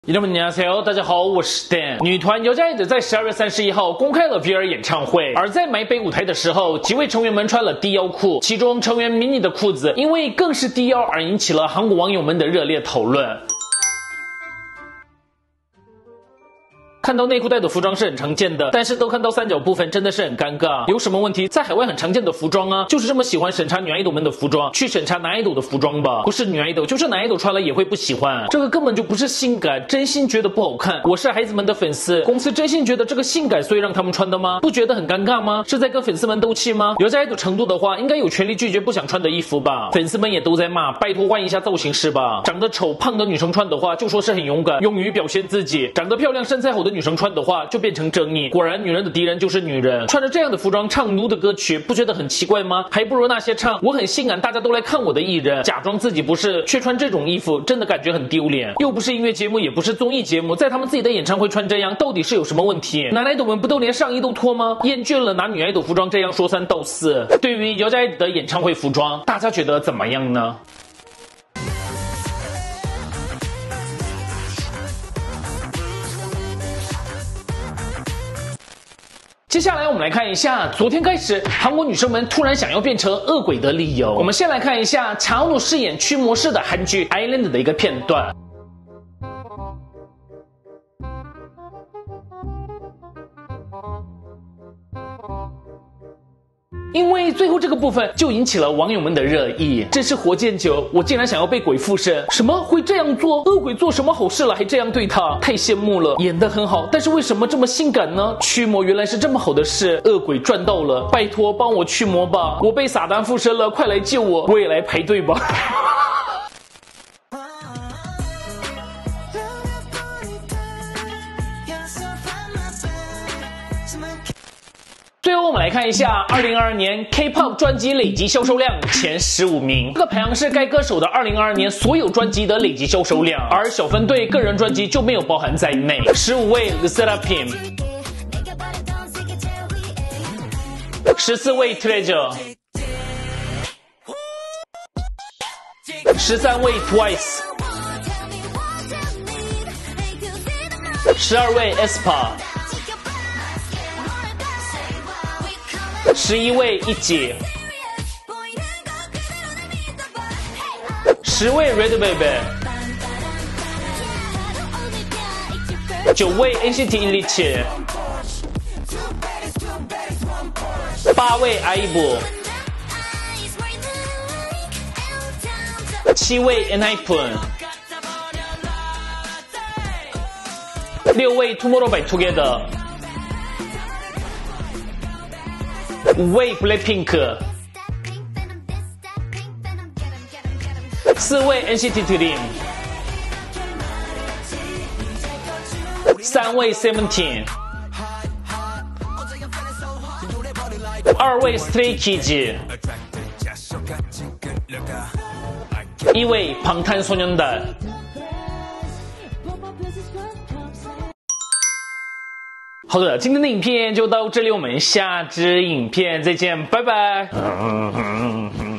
여러분大家好，我是 Dan。女团姚佳怡在12月31号公开了 VR 演唱会，而在买北舞台的时候，几位成员们穿了低腰裤，其中成员 mini 的裤子因为更是低腰而引起了韩国网友们的热烈讨论。看到内裤带的服装是很常见的，但是都看到三角部分真的是很尴尬。有什么问题？在海外很常见的服装啊，就是这么喜欢审查女爱豆们的服装，去审查男爱豆的服装吧。不是女爱豆，就是男爱豆穿了也会不喜欢。这个根本就不是性感，真心觉得不好看。我是孩子们的粉丝，公司真心觉得这个性感，所以让他们穿的吗？不觉得很尴尬吗？是在跟粉丝们斗气吗？有在爱豆程度的话，应该有权利拒绝不想穿的衣服吧。粉丝们也都在骂，拜托换一下造型师吧。长得丑胖的女生穿的话，就说是很勇敢，勇于表现自己；长得漂亮身材好的女生穿的话，就变成正义。果然，女人的敌人就是女人。穿着这样的服装唱奴的歌曲，不觉得很奇怪吗？还不如那些唱我很性感，大家都来看我的艺人，假装自己不是，却穿这种衣服，真的感觉很丢脸。又不是音乐节目，也不是综艺节目，在他们自己的演唱会穿这样，到底是有什么问题？男爱豆们不都连上衣都脱吗？厌倦了拿女爱豆服装这样说三道四。对于姚佳怡的演唱会服装，大家觉得怎么样呢？接下来我们来看一下昨天开始韩国女生们突然想要变成恶鬼的理由。我们先来看一下查努饰演驱魔师的韩剧 Island 的一个片段。因为最后这个部分就引起了网友们的热议，真是活见久，我竟然想要被鬼附身，什么会这样做？恶鬼做什么好事了还这样对他？太羡慕了，演得很好，但是为什么这么性感呢？驱魔原来是这么好的事，恶鬼赚到了，拜托帮我驱魔吧，我被撒旦附身了，快来救我，我也来排队吧。最后我们来看一下2022年 K-pop 专辑累计销售量前15名。这个排行是该歌手的2022年所有专辑的累计销售量，而小分队个人专辑就没有包含在内。15位 The Seraphim， 14位 Treasure， 13位 Twice， 12位 aespa， 11位ITZY， 10位 Red Velvet， 9位 NCT 127， 8位 IVE， 7位 ENHYPEN， 6位 Tomorrow by Together， 5位 Blackpink， 4位 NCT Dream， 3位 Seventeen， 2位 Stray Kids， 1位방탄소년단。好的，今天的影片就到这里，我们下支影片再见，拜拜。